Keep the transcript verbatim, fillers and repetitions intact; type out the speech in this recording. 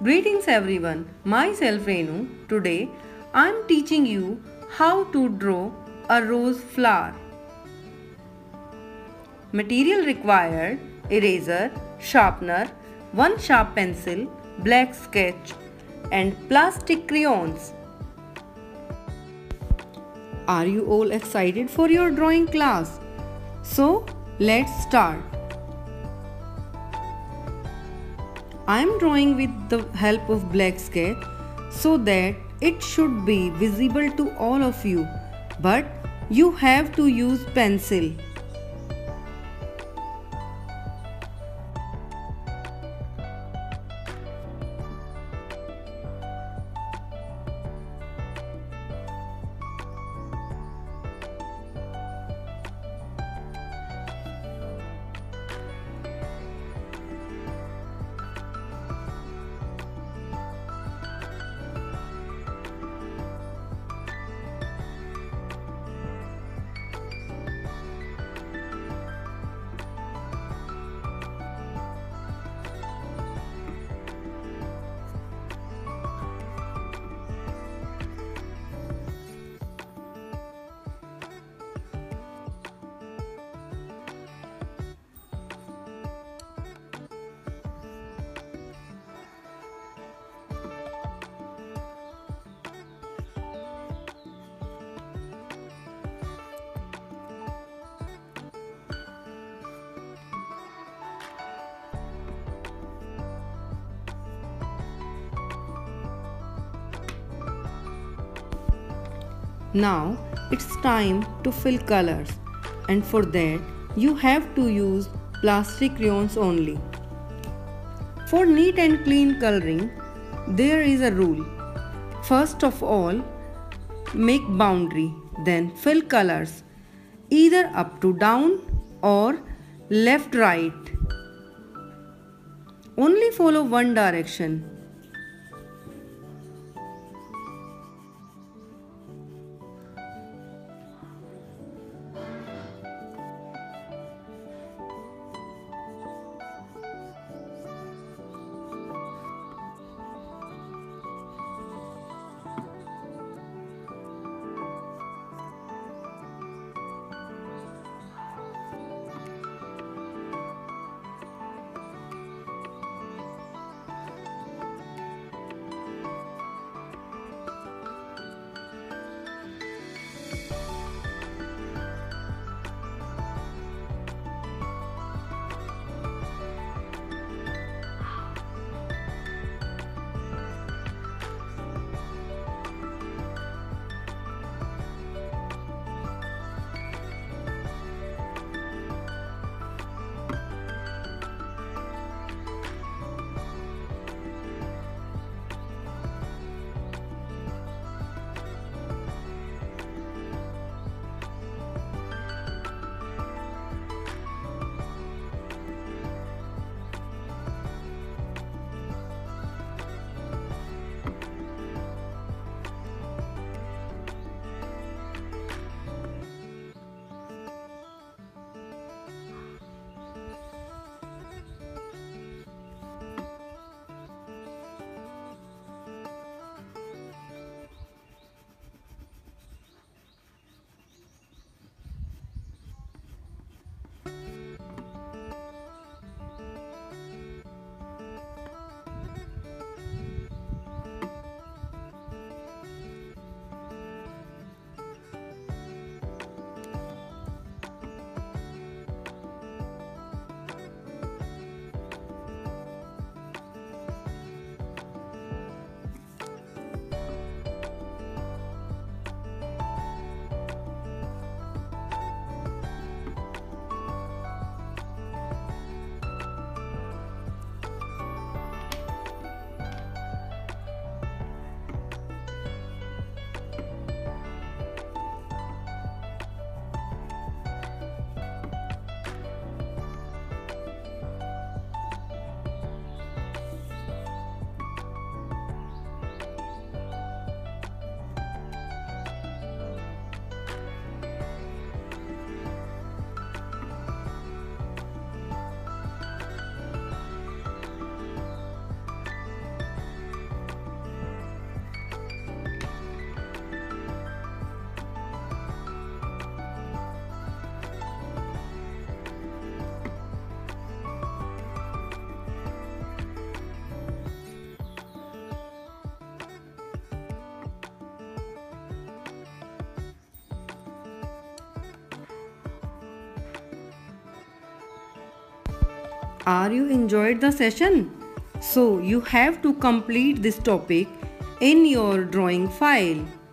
Greetings everyone, myself Renu. Today I am teaching you how to draw a rose flower. Material required: eraser, sharpener, one sharp pencil, black sketch and plastic crayons. Are you all excited for your drawing class? So let's start. I am drawing with the help of black sketch so that it should be visible to all of you, but you have to use pencil. Now it's time to fill colors, and for that you have to use plastic crayons only. For neat and clean coloring, there is a rule. First of all, make boundary, then fill colors, either up to down or left right. Only follow one direction. Are you enjoyed the session? So you have to complete this topic in your drawing file.